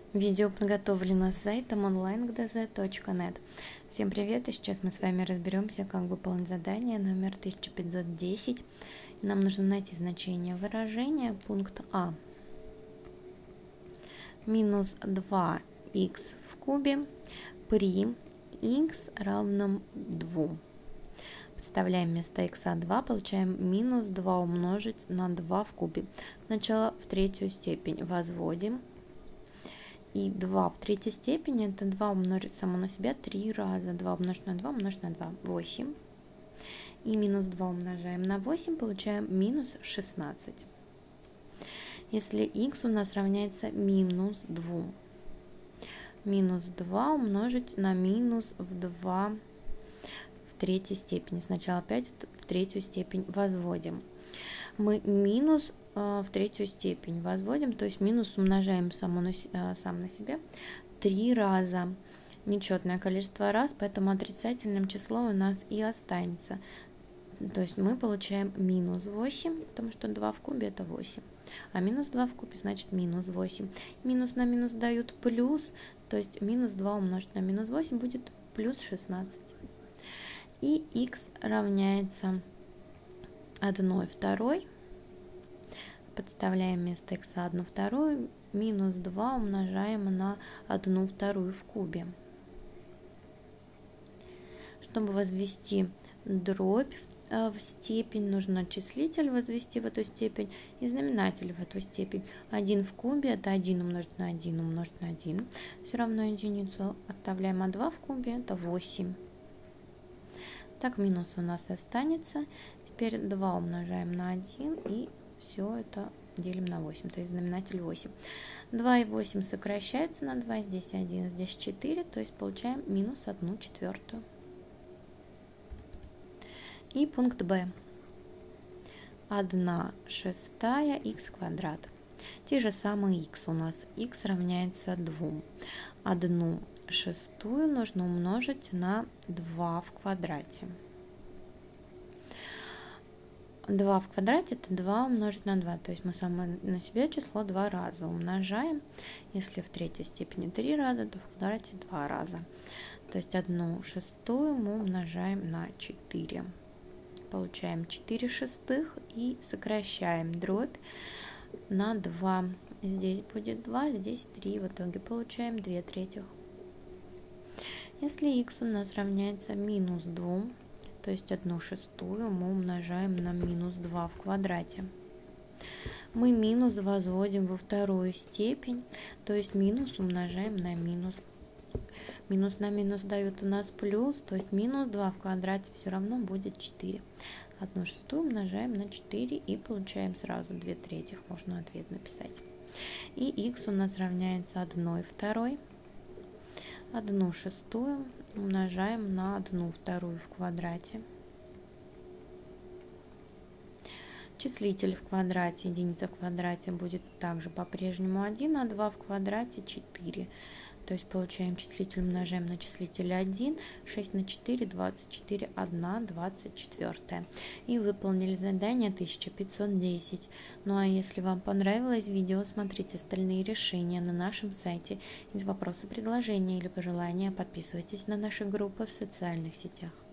Видео подготовлено с сайтом onlinegdz.net. Всем привет! И сейчас мы с вами разберемся, как выполнить задание номер 1510. Нам нужно найти значение выражения. Пункт А. Минус 2х в кубе при х равном 2. Подставляем вместо х 2, получаем минус 2 умножить на 2 в кубе. Сначала в третью степень возводим. И 2 в третьей степени это 2 умножить само на себя 3 раза. 2 умножить на 2 умножить на 2. 8. И минус 2 умножаем на 8, получаем минус 16. Если х у нас равняется минус 2. Минус 2 умножить на минус в 2 в третьей степени. Сначала опять в третью степень возводим. Мы минус в третью степень возводим, то есть минус умножаем сам на себя 3 раза. Нечетное количество раз, поэтому отрицательным числом у нас и останется. То есть мы получаем минус 8, потому что 2 в кубе это 8. А минус 2 в кубе значит минус 8. Минус на минус дают плюс, то есть минус 2 умножить на минус 8 будет плюс 16. И х равняется 1/2. Подставляем вместо х 1/2, минус 2 умножаем на 1/2 в кубе. Чтобы возвести дробь в степень, нужно числитель возвести в эту степень и знаменатель в эту степень. 1 в кубе это 1 умножить на 1 умножить на 1, все равно единицу. Оставляем, а 2 в кубе это 8. Так, минус у нас останется. Теперь 2 умножаем на 1 и все это делим на 8, то есть знаменатель 8. 2 и 8 сокращаются на 2, здесь 1, здесь 4, то есть получаем минус 1/4. И пункт Б. 1/6 х квадрат. Те же самые х у нас. Х равняется 2. 1/6 нужно умножить на 2 в квадрате. 2 в квадрате это 2 умножить на 2, то есть мы самое на себя число 2 раза умножаем. Если в третьей степени 3 раза, то в квадрате 2 раза. То есть 1/6 мы умножаем на 4. Получаем 4/6 и сокращаем дробь на 2. Здесь будет 2, здесь 3. В итоге получаем 2/3. Если х у нас равняется минус 2, то есть 1/6 мы умножаем на минус 2 в квадрате. Мы минус возводим во вторую степень, то есть минус умножаем на минус. Минус на минус дает у нас плюс, то есть минус 2 в квадрате все равно будет 4. 1/6 умножаем на 4 и получаем сразу 2/3, можно ответ написать. И х у нас равняется 1/2. 1/6 умножаем на 1/2 в квадрате. Числитель в квадрате, единица в квадрате будет также по-прежнему 1, а 2 в квадрате 4. То есть получаем числитель, умножаем на числитель 1, 6 на 4, 24, 1, 24. И выполнили задание 1510. Ну а если вам понравилось видео, смотрите остальные решения на нашем сайте. Из вопроса, предложения или пожелания подписывайтесь на наши группы в социальных сетях.